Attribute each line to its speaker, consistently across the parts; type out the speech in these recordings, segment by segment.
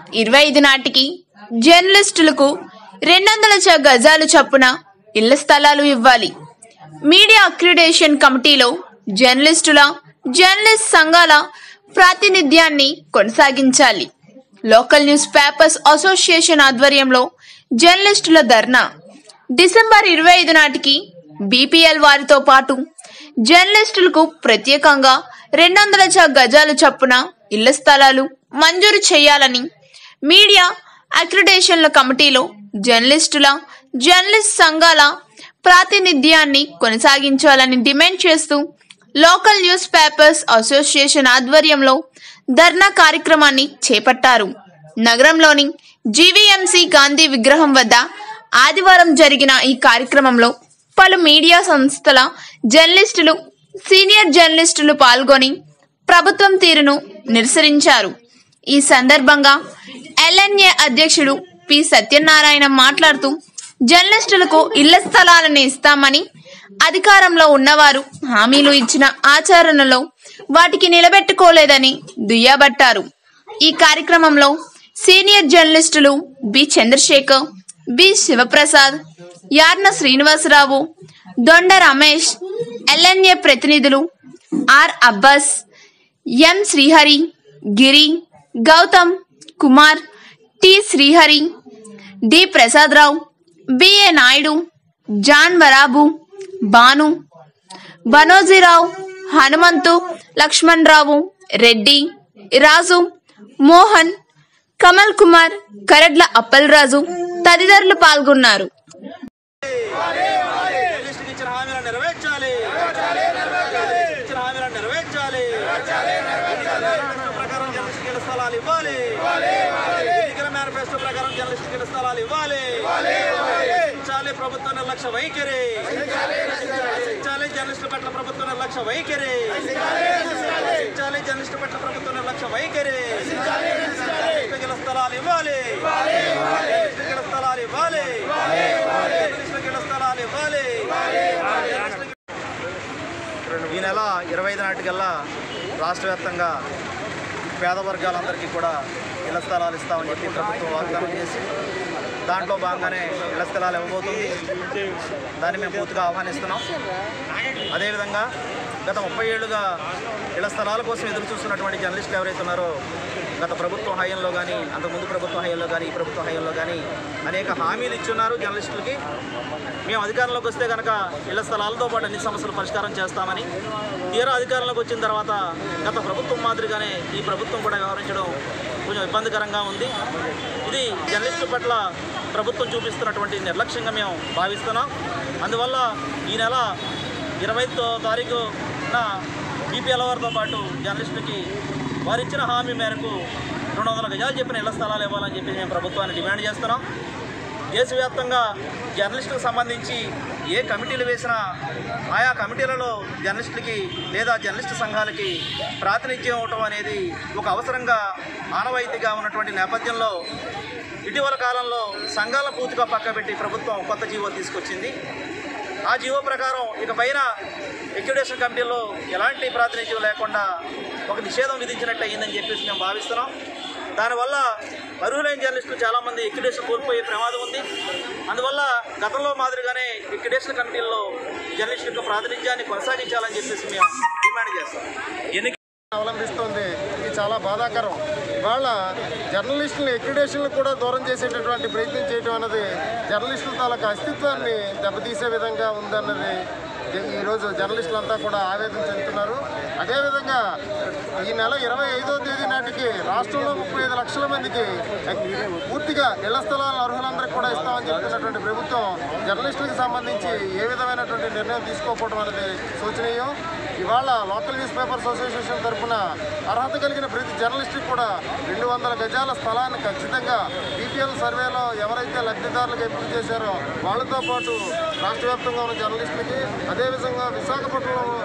Speaker 1: 25 నాటికి జర్నలిస్టులకు 200 గజాలు చొప్పున ఇళ్ల స్థలాలు ఇవ్వాలి. మీడియా అక్రిడేషన్ కమిటీలో జర్నలిస్ట్ సంఘాల ప్రాతినిధ్యాన్ని కొనసాగించాలి. లోకల్ న్యూస్ పేపర్స్ అసోసియేషన్ ఆధ్వర్యంలో జర్నలిస్టుల ధర్నా. డిసెంబర్ 25 నాటికి బీపీఎల్ వారితో పాటు జర్నలిస్టులకు ప్రత్యేకంగా 200 గజాలు చొప్పున ఇళ్ల స్థలాలు మంజూరు చేయాలని మీడియా అక్రిడేషన్ల కమిటీలో జర్నలిస్ట్ సంఘాల ప్రాతినిధ్యాన్ని కొనసాగించాలని డిమాండ్ చేస్తూ లోకల్ న్యూస్ పేపర్స్ అసోసియేషన్ ఆధ్వర్యంలో ధర్నా కార్యక్రమాన్ని చేపట్టారు. నగరంలోని జీవీఎంసీ గాంధీ విగ్రహం వద్ద ఆదివారం జరిగిన ఈ కార్యక్రమంలో పలు మీడియా సంస్థల జర్నలిస్టులు, సీనియర్ జర్నలిస్టులు పాల్గొని ప్రభుత్వం తీరును నిరసించారు. ఈ సందర్భంగా ఎల్ఎన్ఏ అధ్యక్షుడు పి సత్యనారాయణ మాట్లాడుతూ జర్నలిస్టులకు ఇళ్ల స్థలాలను ఇస్తామని అధికారంలో ఉన్నవారు హామీలు ఇచ్చిన ఆచరణలో వాటికి నిలబెట్టుకోలేదని దుయ్యబట్టారు. ఈ కార్యక్రమంలో సీనియర్ జర్నలిస్టులు B Chandrasekhar, B Sivaprasad, Yarna Srinivasarao, Donda Ramesh, LNA ప్రతినిధులు R Abbas, M Srihari, Giri, Gautam Kumar, T Srihari, D Prasadarao, B A Naidu, John Varabu, Banu, Banojirao, Hanumanthu, Lakshmanarao, Reddy, Raju, Mohan, Kamal Kumar, Karadla Appalaraju తదితరులు పాల్గొన్నారు.
Speaker 2: ప్రభుత్వ నిర్లక్ష్య వైఖరి, జర్నలిస్టుల పట్ల ప్రభుత్వ నిర్లక్ష్య వైఖరి, జర్నలిస్టుల పట్ల ప్రభుత్వ నిర్లక్ష్య వైఖరి, స్థలాలు ఇవ్వాలి, స్థలాలు ఇవ్వాలి, స్థలాలు ఇవ్వాలి. ఈ నెల 25 నాటికల్లా రాష్ట్ర వ్యాప్తంగా పేద వర్గాలందరికీ కూడా ఇళ్ల స్థలాలు ఇస్తామని చెప్పి ప్రభుత్వం వాగ్దానం చేసి దాంట్లో భాగంగానే ఇళ్ల స్థలాలు ఇవ్వబోతుంది. దాన్ని మేము పూర్తిగా ఆహ్వానిస్తున్నాం. అదేవిధంగా గత 30 ఏళ్లుగా ఇళ్ల స్థలాల కోసం ఎదురు చూస్తున్నటువంటి జర్నలిస్టులు ఎవరైతే ఉన్నారో గత ప్రభుత్వం హయాంలో కానీ, అంతకుముందు ప్రభుత్వం హయాంలో కానీ, ఈ ప్రభుత్వం హయాంలో కానీ అనేక హామీలు ఇచ్చున్నారు జర్నలిస్టులకి. మేము అధికారంలోకి వస్తే కనుక ఇళ్ల స్థలాలతో పాటు అన్ని సమస్యలు పరిష్కారం చేస్తామని, తీరా అధికారంలోకి వచ్చిన తర్వాత గత ప్రభుత్వం మాదిరిగానే ఈ ప్రభుత్వం కూడా వ్యవహరించడం కొంచెం ఇబ్బందికరంగా ఉంది. ఇది జర్నలిస్టుల పట్ల ప్రభుత్వం చూపిస్తున్నటువంటి నిర్లక్ష్యంగా మేము భావిస్తున్నాం. అందువల్ల ఈ నెల 25వ తారీఖున బీపీఎల్ వారితో పాటు జర్నలిస్టులకి వారు ఇచ్చిన హామీ మేరకు 200 గజాలు చెప్పిన ఇళ్ల స్థలాలు ఇవ్వాలని చెప్పి మేము ప్రభుత్వాన్ని డిమాండ్ చేస్తున్నాం. దేశవ్యాప్తంగా జర్నలిస్టులకు సంబంధించి ఏ కమిటీలు వేసినా ఆయా కమిటీలలో జర్నలిస్టులకి లేదా జర్నలిస్టు సంఘాలకి ప్రాతినిధ్యం ఇవ్వటం అనేది ఒక అవసరంగా ఆనవాయితీగా ఉన్నటువంటి నేపథ్యంలో ఇటీవల కాలంలో సంఘాల పూర్తిగా పక్కబెట్టి ప్రభుత్వం కొత్త జీవో తీసుకొచ్చింది. ఆ జీవో ప్రకారం ఇక పైన లిక్విడేషన్ కమిటీలో ఎలాంటి ప్రాతినిధ్యం లేకుండా ఒక నిషేధం విధించినట్టు అయ్యిందని చెప్పేసి మేము భావిస్తున్నాం. దానివల్ల అర్హులైన జర్నలిస్టులు చాలామంది లిక్విడేషన్ కోల్పోయే ప్రమాదం ఉంది. అందువల్ల గతంలో మాదిరిగానే లిక్విడేషన్ కమిటీల్లో జర్నలిస్టుల ప్రాతినిధ్యాన్ని కొనసాగించాలని చెప్పేసి మేము డిమాండ్ చేస్తాం.
Speaker 3: అవలంబిస్తుంది. ఇది చాలా బాధాకరం. ఇవాళ జర్నలిస్టులు లిక్విడేషన్లు కూడా దూరం చేసేటటువంటి ప్రయత్నం చేయడం అన్నది జర్నలిస్టుల తాలూకు అస్తిత్వాన్ని దెబ్బతీసే విధంగా ఉందన్నది ఈరోజు జర్నలిస్టులంతా కూడా ఆవేదన చెందుతున్నారు. అదేవిధంగా ఈ నెల 25వ తేదీ నాటికి రాష్ట్రంలో 35 లక్షల మందికి పూర్తిగా ఇళ్ల స్థలాలను అర్హులందరికీ కూడా ఇస్తామని చెప్తున్నటువంటి ప్రభుత్వం జర్నలిస్టులకు సంబంధించి ఏ విధమైనటువంటి నిర్ణయం తీసుకోకపోవడం అనేది శోచనీయం. ఇవాళ లోకల్ న్యూస్ పేపర్స్ అసోసియేషన్ తరఫున అర్హత కలిగిన ప్రతి జర్నలిస్టుకి కూడా 200 గజాల స్థలాన్ని ఖచ్చితంగా బీపీఎల్ సర్వేలో ఎవరైతే లబ్ధిదారులకు ఎంపిక చేశారో వాళ్ళతో పాటు రాష్ట్ర వ్యాప్తంగా ఉన్న జర్నలిస్టులకి, అదేవిధంగా విశాఖపట్నంలో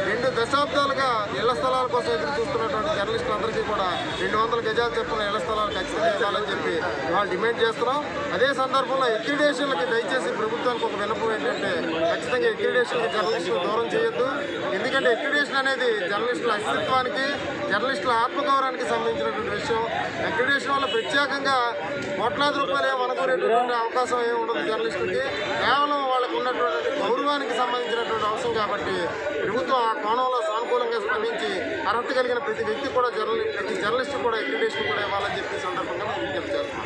Speaker 3: 2 దశాబ్దాలుగా ఇళ్ల స్థలాల కోసం ఎదురు చూస్తున్నటువంటి జర్నలిస్టులందరికీ కూడా 200 గజాలు చొప్పున ఇళ్ల స్థలాలు ఖచ్చితంగా ఇవ్వాలని చెప్పి వాళ్ళు డిమాండ్ చేస్తున్నాం. అదే సందర్భంలో అక్రిడేషన్లకి దయచేసి ప్రభుత్వానికి ఒక విన్నపం ఏంటంటే ఖచ్చితంగా అక్రిడేషన్కి జర్నలిస్టులు దూరం చేయొద్దు. ఎందుకంటే అక్రిడేషన్ అనేది జర్నలిస్టుల అస్తిత్వానికి, జర్నలిస్టుల ఆత్మగౌరవానికి సంబంధించినటువంటి విషయం. అక్రిడేషన్ వల్ల ప్రత్యేకంగా కోట్లాది రూపాయలు అనుకునేటువంటి అవకాశం ఏమి ఉండదు జర్నలిస్టులకి. కేవలం వాళ్ళకు ఉన్నటువంటి గౌరవానికి సంబంధించినటువంటి అంశం కాబట్టి ప్రభుత్వం ఆ కోణంలో సానుకూలంగా స్పందించి అర్హత కలిగిన ప్రతి వ్యక్తి కూడా ప్రతి జర్నలిస్టు కూడా అక్రిడేషన్ కూడా ఇవ్వాలని చెప్పి సందర్భంగా విజ్ఞప్తి చేస్తున్నాం.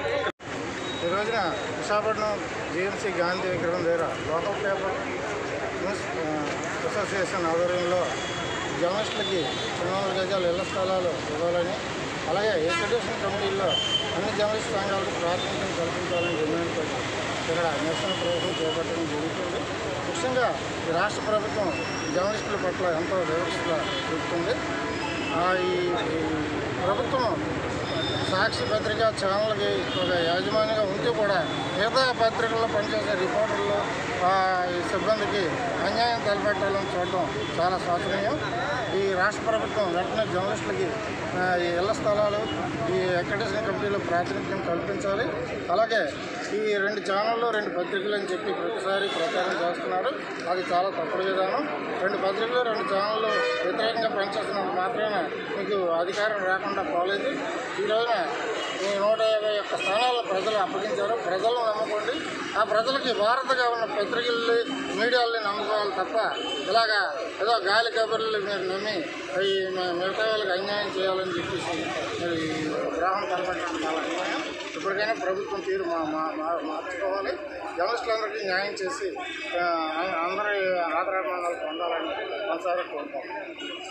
Speaker 3: ఈ రోజున విశాఖపట్నం జీఎంసీ గాంధీ విగ్రహం దగ్గర లోకల్ పేపర్ న్యూస్ అసోసియేషన్ ఆధ్వర్యంలో జర్నలిస్టులకి 200 గజాల ఇళ్ల స్థలాలు ఇవ్వాలని, అలాగే అక్రిడేషన్ కమిటీల్లో అన్ని జర్నలిస్ట్ సంఘాలకు ప్రాతినిధ్యం కల్పించాలని డిమాండ్ చేసి ఇక్కడ నిరసన ప్రయత్నం చేపట్టడం జరుగుతుంది. ముఖ్యంగా ఈ రాష్ట్ర ప్రభుత్వం జర్నలిస్టుల పట్ల ఎంతో వివక్షగా చూపుతుంది. ఈ ప్రభుత్వం సాక్షి పత్రిక ఛానల్కి ఒక యాజమాన్యంగా ఉంటూ కూడా మిగతా పత్రికల్లో పనిచేసే రిపోర్టర్లు ఈ సిబ్బందికి అన్యాయం తలపెట్టాలని చూడటం చాలా శోచనీయం. ఈ రాష్ట్ర ప్రభుత్వం వెంటనే జర్నలిస్టులకి ఈ ఇళ్ల స్థలాలు, ఈ అక్రిడేషన్ కమిటీలో ప్రాతినిధ్యం కల్పించాలి. అలాగే ఈ 2 ఛానళ్ళు 2 పత్రికలు అని చెప్పి ప్రతిసారి ప్రచారం చేస్తున్నారు. అది చాలా తప్పుడు విధానం. 2 పత్రికలు 2 ఛానళ్ళు వ్యతిరేకంగా పనిచేస్తున్నందుకు మాత్రమే మీకు అధికారం రాకుండా పోలేదు. ఈ రోజున ఈ 151 స్థానాల్లో ప్రజలు అప్పగించారు. ప్రజలను నమ్ముకోండి. ఆ ప్రజలకి భారతగా ఉన్న పత్రికల్ని, మీడియాలని నమ్ముకోవాలి తప్ప ఇలాగా ఏదో గాలి కబుర్లు మీరు నమ్మి ఈ మిగతా వాళ్ళకి అన్యాయం చేయాలని చెప్పేసి మరి గ్రామం కనపడడం చాలా అన్యాయం. ఇప్పటికైనా ప్రభుత్వం తీరు మార్చుకోవాలి. జర్నలిస్టులందరికీ న్యాయం చేసి అందరి ఆదరాభిమానాలు పొందాలని మనసారా కోరుకుంటున్నాం.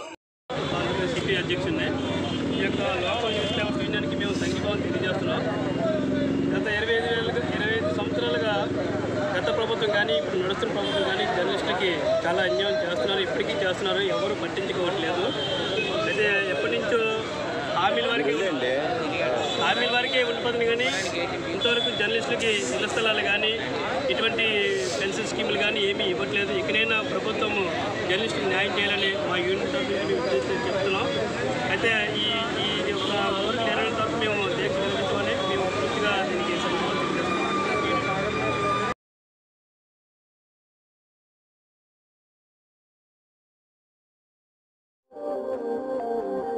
Speaker 4: సిపి అధ్యక్షుడిని ఈ యొక్క లోకల్ న్యూస్ పేపర్స్ యూనియన్కి మేము సంఘీభావం తెలియజేస్తున్నాం. గత 25 సంవత్సరాలుగా గత ప్రభుత్వం కానీ ఇప్పుడు నడుస్తున్న ప్రభుత్వం కానీ జర్నలిస్టులకి చాలా అన్యాయం చేస్తున్నారు, ఇప్పటికీ చేస్తున్నారు, ఎవరు పట్టించుకోవట్లేదు. అయితే ఎప్పటి నుంచో హామీల వరకే ఉండిపోతుంది కానీ ఇంతవరకు జర్నలిస్టులకి ఇళ్ల స్థలాలు కానీ ఇటువంటి పెన్షన్ స్కీములు కానీ ఏమీ ఇవ్వట్లేదు. ఇకనైనా ప్రభుత్వం జర్నలిస్టులకు న్యాయం చేయాలని మా యూనిట్ చెప్తున్నాం. అయితే ఈ యొక్క ఊరు నెరవేరేంత వరకు మేము దీక్ష నిర్వహించాలని మేము పూర్తిగా దీనికి సంబంధించి చేస్తున్నాం.